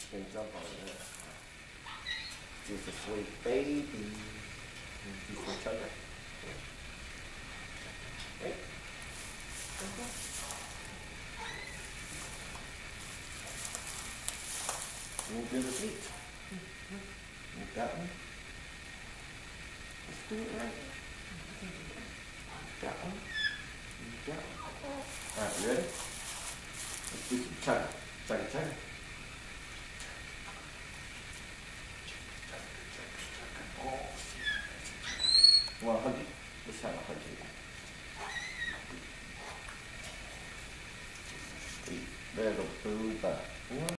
Can jump on that. Just a sweet baby. You can tell you. Hey. Move to the seat. Move that one. Let's do it right. That one. Move that one. Alright, you ready? Let's do some chugga. Chugga, chugga. You want a huggy? Let's have a huggy. There goes food back.